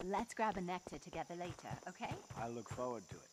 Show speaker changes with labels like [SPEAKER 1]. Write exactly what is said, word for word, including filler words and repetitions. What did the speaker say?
[SPEAKER 1] Let's grab a nectar together later, okay?
[SPEAKER 2] I look forward to it.